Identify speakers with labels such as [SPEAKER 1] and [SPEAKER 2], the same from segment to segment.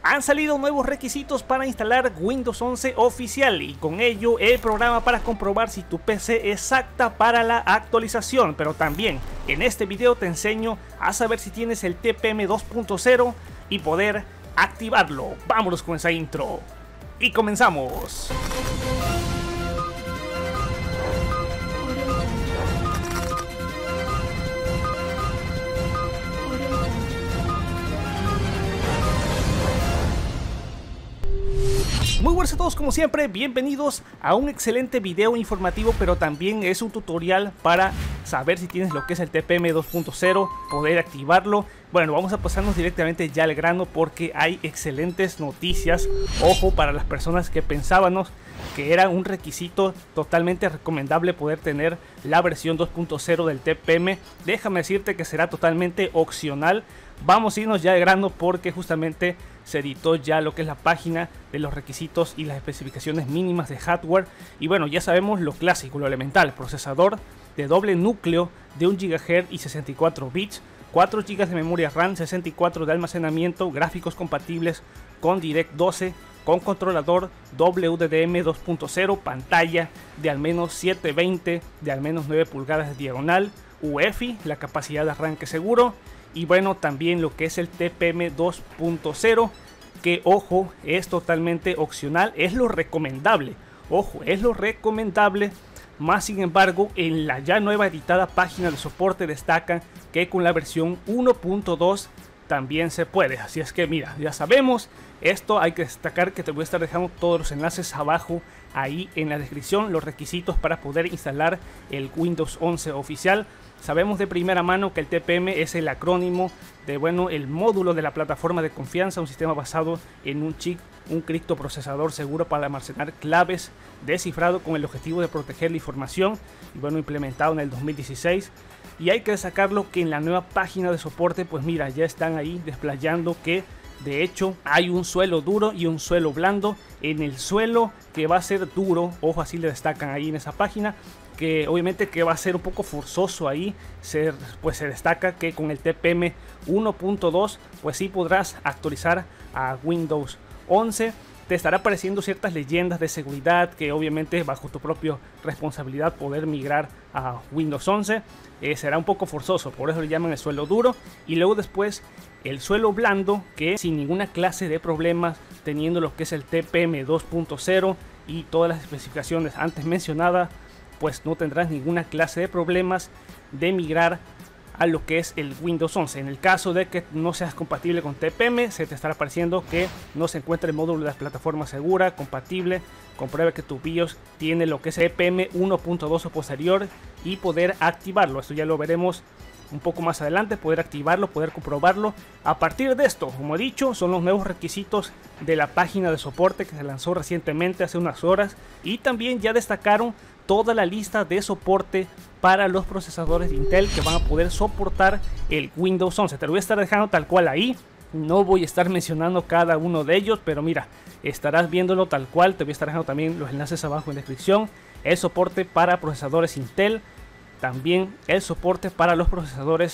[SPEAKER 1] Han salido nuevos requisitos para instalar Windows 11 oficial y con ello el programa para comprobar si tu PC es apta para la actualización. Pero también en este video te enseño a saber si tienes el TPM 2.0 y poder activarlo. Vámonos con esa intro y comenzamos. Muy buenas a todos, como siempre, bienvenidos a un excelente video informativo, pero también es un tutorial para saber si tienes lo que es el TPM 2.0, poder activarlo. Bueno, vamos a pasarnos directamente ya al grano porque hay excelentes noticias. Ojo, para las personas que pensábamos que era un requisito totalmente recomendable poder tener la versión 2.0 del TPM, déjame decirte que será totalmente opcional. Vamos a irnos ya al grano porque justamente se editó ya lo que es la página de los requisitos y las especificaciones mínimas de hardware. Y bueno, ya sabemos lo clásico, lo elemental: procesador de doble núcleo de 1 GHz y 64 bits, 4 GB de memoria RAM, 64 de almacenamiento, gráficos compatibles con DirectX 12, con controlador WDM 2.0, pantalla de al menos 720 de al menos 9 pulgadas de diagonal, UEFI, la capacidad de arranque seguro. Y bueno, también lo que es el TPM 2.0, que ojo, es totalmente opcional, es lo recomendable. Ojo, es lo recomendable. Más sin embargo, en la ya nueva editada página de soporte destacan que con la versión 1.2 también se puede. Así es que mira, ya sabemos esto. Hay que destacar que te voy a estar dejando todos los enlaces abajo ahí en la descripción, los requisitos para poder instalar el Windows 11 oficial. Sabemos de primera mano que el TPM es el acrónimo de, bueno, el módulo de la plataforma de confianza, un sistema basado en un chip, un criptoprocesador seguro para almacenar claves de cifrado con el objetivo de proteger la información, y bueno, implementado en el 2016. Y hay que destacarlo que en la nueva página de soporte, pues mira, ya están ahí desplayando que de hecho hay un suelo duro y un suelo blando. En el suelo que va a ser duro, ojo, así le destacan ahí en esa página, que obviamente que va a ser un poco forzoso ahí, pues se destaca que con el TPM 1.2 pues sí podrás actualizar a Windows 11. Te estará apareciendo ciertas leyendas de seguridad que obviamente bajo tu propia responsabilidad poder migrar a Windows 11 será un poco forzoso, por eso le llaman el suelo duro. Y luego después el suelo blando, que sin ninguna clase de problemas, teniendo lo que es el TPM 2.0 y todas las especificaciones antes mencionadas, pues no tendrás ninguna clase de problemas de migrar a lo que es el Windows 11. En el caso de que no seas compatible con TPM, se te estará apareciendo que no se encuentra el módulo de la plataforma segura compatible. Comprueba que tu BIOS tiene lo que es TPM 1.2 o posterior y poder activarlo. Esto ya lo veremos un poco más adelante, poder activarlo, poder comprobarlo. A partir de esto, como he dicho, son los nuevos requisitos de la página de soporte que se lanzó recientemente hace unas horas, y también ya destacaron toda la lista de soporte para los procesadores de Intel que van a poder soportar el Windows 11. Te lo voy a estar dejando tal cual ahí, no voy a estar mencionando cada uno de ellos, pero mira, estarás viéndolo tal cual. Te voy a estar dejando también los enlaces abajo en la descripción. El soporte para procesadores Intel, también el soporte para los procesadores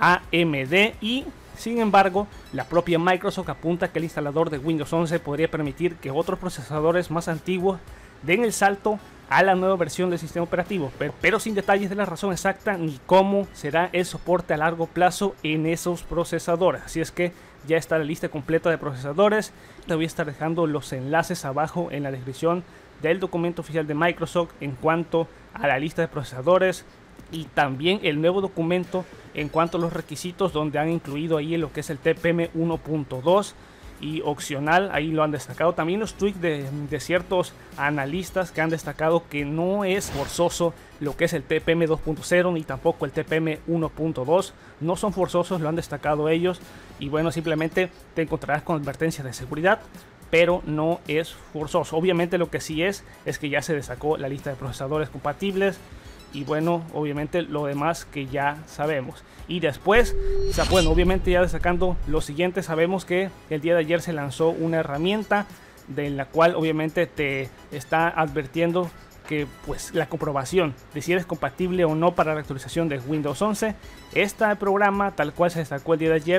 [SPEAKER 1] AMD, y sin embargo la propia Microsoft apunta que el instalador de Windows 11 podría permitir que otros procesadores más antiguos den el salto a la nueva versión del sistema operativo, pero sin detalles de la razón exacta ni cómo será el soporte a largo plazo en esos procesadores. Así es que ya está la lista completa de procesadores. Te voy a estar dejando los enlaces abajo en la descripción del documento oficial de Microsoft en cuanto a la lista de procesadores, y también el nuevo documento en cuanto a los requisitos, donde han incluido ahí lo que es el TPM 1.2 y opcional. Ahí lo han destacado también los tweets de ciertos analistas que han destacado que no es forzoso lo que es el TPM 2.0 ni tampoco el TPM 1.2, no son forzosos, lo han destacado ellos. Y bueno, simplemente te encontrarás con advertencias de seguridad, pero no es forzoso. Obviamente lo que sí es que ya se destacó la lista de procesadores compatibles. Y bueno, obviamente lo demás que ya sabemos. Y después, o sea, bueno, obviamente ya destacando lo siguiente, sabemos que el día de ayer se lanzó una herramienta de la cual obviamente te está advirtiendo que pues la comprobación de si eres compatible o no para la actualización de Windows 11. Este programa, tal cual se destacó el día de ayer,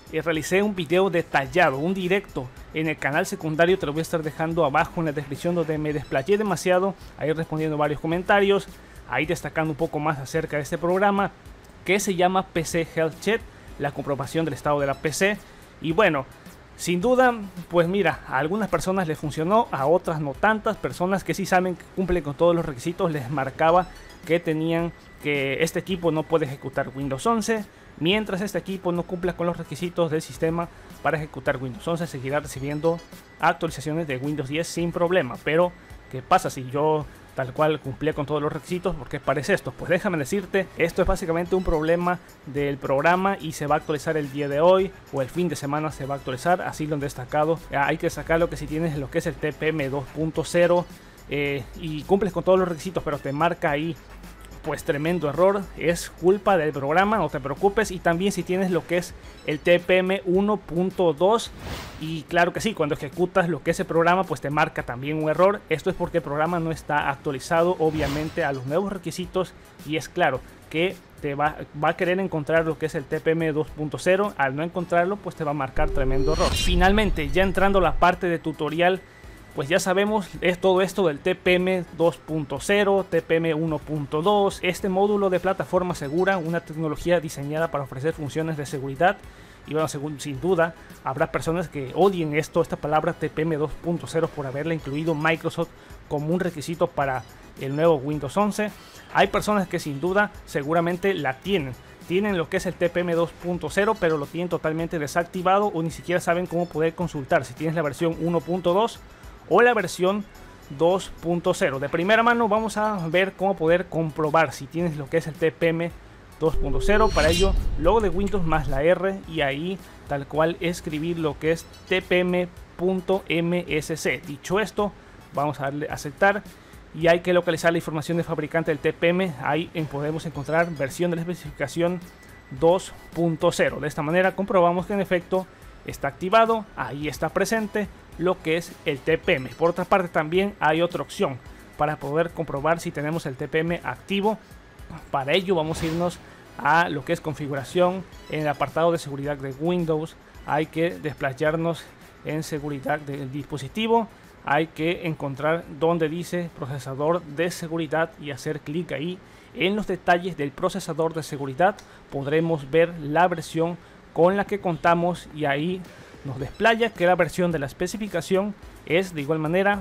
[SPEAKER 1] realicé un video detallado, un directo en el canal secundario, te lo voy a estar dejando abajo en la descripción, donde me desplayé demasiado, ahí respondiendo varios comentarios, ahí destacando un poco más acerca de este programa que se llama PC Health Check, la comprobación del estado de la PC. Y bueno, sin duda, pues mira, a algunas personas les funcionó, a otras no tantas. Personas que sí saben que cumplen con todos los requisitos, les marcaba que tenían que este equipo no puede ejecutar Windows 11, mientras este equipo no cumpla con los requisitos del sistema para ejecutar Windows 11, seguirá recibiendo actualizaciones de Windows 10 sin problema. Pero ¿qué pasa si yo tal cual cumplía con todos los requisitos? ¿Por qué parece esto? Pues déjame decirte, esto es básicamente un problema del programa y se va a actualizar el día de hoy o el fin de semana se va a actualizar, así lo han destacado. Hay que sacarlo, que si tienes lo que es el TPM 2.0 y cumples con todos los requisitos, pero te marca ahí pues tremendo error, es culpa del programa, no te preocupes. Y también si tienes lo que es el TPM 1.2, y claro que sí, cuando ejecutas lo que es el programa pues te marca también un error. Esto es porque el programa no está actualizado obviamente a los nuevos requisitos, y es claro que te va a querer encontrar lo que es el TPM 2.0, al no encontrarlo pues te va a marcar tremendo error. Finalmente, ya entrando a la parte de tutorial, pues ya sabemos, es todo esto del TPM 2.0, TPM 1.2, este módulo de plataforma segura, una tecnología diseñada para ofrecer funciones de seguridad. Y bueno, sin duda, habrá personas que odien esta palabra TPM 2.0 por haberla incluido Microsoft como un requisito para el nuevo Windows 11. Hay personas que sin duda seguramente la tienen lo que es el TPM 2.0, pero lo tienen totalmente desactivado o ni siquiera saben cómo poder consultar si tienes la versión 1.2 o la versión 2.0. De primera mano vamos a ver cómo poder comprobar si tienes lo que es el TPM 2.0. Para ello, logo de Windows más la R, y ahí tal cual escribir lo que es tpm.msc. Dicho esto, vamos a darle a aceptar y hay que localizar la información de fabricante del TPM. Ahí podemos encontrar versión de la especificación 2.0. De esta manera comprobamos que en efecto está activado, ahí está presente lo que es el TPM. Por otra parte, también hay otra opción para poder comprobar si tenemos el TPM activo. Para ello vamos a irnos a lo que es configuración. En el apartado de seguridad de Windows hay que desplayarnos en seguridad del dispositivo, hay que encontrar donde dice procesador de seguridad y hacer clic ahí. En los detalles del procesador de seguridad podremos ver la versión con la que contamos, y ahí nos desplaya que la versión de la especificación es de igual manera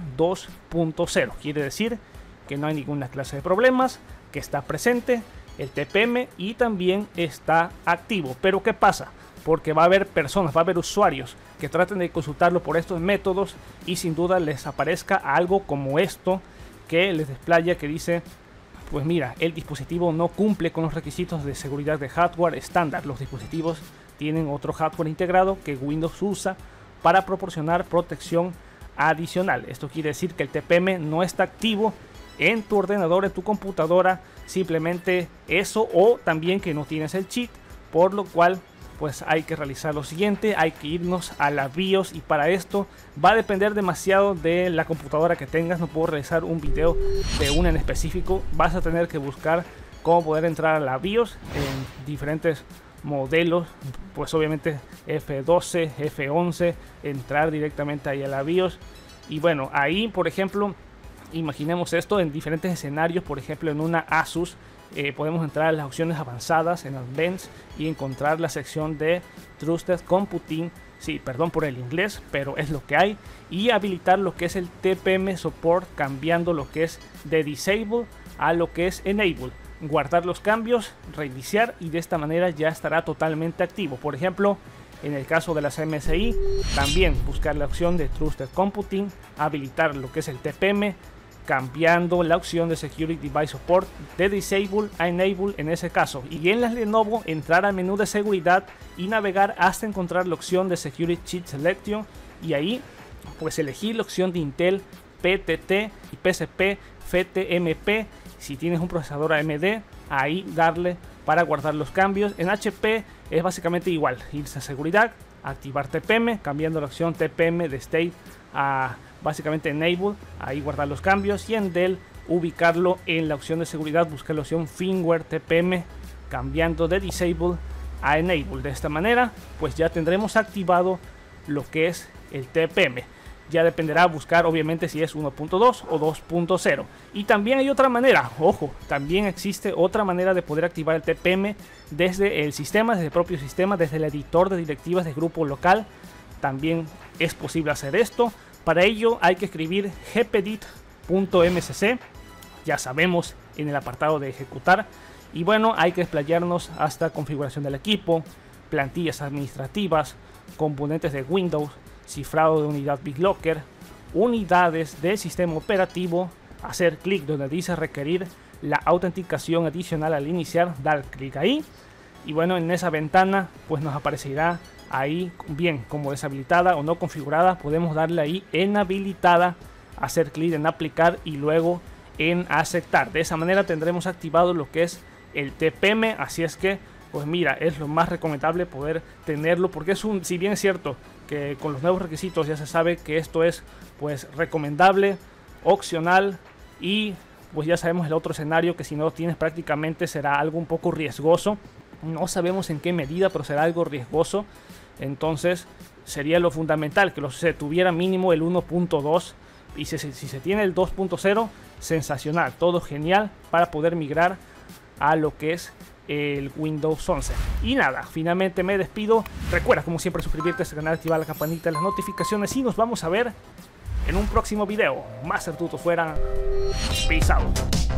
[SPEAKER 1] 2.0. Quiere decir que no hay ninguna clase de problemas, que está presente el TPM y también está activo. Pero ¿qué pasa? Porque va a haber personas, va a haber usuarios que traten de consultarlo por estos métodos y sin duda les aparezca algo como esto que les desplaya, que dice: pues mira, el dispositivo no cumple con los requisitos de seguridad de hardware estándar. Los dispositivos tienen otro hardware integrado que Windows usa para proporcionar protección adicional. Esto quiere decir que el TPM no está activo en tu ordenador, en tu computadora, simplemente eso, o también que no tienes el cheat, por lo cual pues hay que realizar lo siguiente, hay que irnos a la BIOS, y para esto va a depender demasiado de la computadora que tengas. No puedo realizar un video de una en específico, vas a tener que buscar cómo poder entrar a la BIOS en diferentes modelos, pues obviamente F12, F11, entrar directamente ahí a la BIOS. Y bueno, ahí por ejemplo, imaginemos esto en diferentes escenarios. Por ejemplo, en una Asus podemos entrar a las opciones avanzadas en Advanced y encontrar la sección de Trusted Computing. Sí, perdón por el inglés, pero es lo que hay. Y habilitar lo que es el TPM Support, cambiando lo que es de Disable a lo que es Enable. Guardar los cambios, reiniciar, y de esta manera ya estará totalmente activo. Por ejemplo, en el caso de las MSI, también buscar la opción de Trusted Computing, habilitar lo que es el TPM, cambiando la opción de Security Device Support de Disable a Enable en ese caso. Y en las Lenovo, entrar al menú de seguridad y navegar hasta encontrar la opción de Security Cheat Selection, y ahí pues elegir la opción de Intel, PTT y PCP, FTMP. Si tienes un procesador AMD, ahí darle para guardar los cambios. En HP es básicamente igual, irse a seguridad, activar TPM, cambiando la opción TPM de State a básicamente Enable, ahí guardar los cambios. Y en Dell, ubicarlo en la opción de seguridad, buscar la opción Firmware TPM, cambiando de Disable a Enable. De esta manera pues ya tendremos activado lo que es el TPM. Ya dependerá buscar obviamente si es 1.2 o 2.0. Y también hay otra manera, ojo, también existe otra manera de poder activar el TPM desde el sistema, desde el propio sistema, desde el editor de directivas de grupo local. También es posible hacer esto. Para ello hay que escribir gpdit.mcc, ya sabemos, en el apartado de ejecutar. Y bueno, hay que desplayarnos hasta configuración del equipo, plantillas administrativas, componentes de Windows, cifrado de unidad BitLocker, unidades del sistema operativo, hacer clic donde dice requerir la autenticación adicional al iniciar, dar clic ahí. Y bueno, en esa ventana pues nos aparecerá ahí bien como deshabilitada o no configurada. Podemos darle ahí en habilitada, hacer clic en aplicar y luego en aceptar. De esa manera tendremos activado lo que es el TPM. Así es que pues mira, es lo más recomendable poder tenerlo, porque es si bien es cierto que con los nuevos requisitos ya se sabe que esto es pues recomendable, opcional, y pues ya sabemos el otro escenario, que si no lo tienes prácticamente será algo un poco riesgoso. No sabemos en qué medida, pero será algo riesgoso. Entonces sería lo fundamental que se tuviera mínimo el 1.2, y si se tiene el 2.0, sensacional, todo genial para poder migrar a lo que es el Windows 11. Y nada, finalmente me despido. Recuerda como siempre suscribirte a este canal, activar la campanita de las notificaciones, y nos vamos a ver en un próximo video. Master Tuto fuera. Peace out.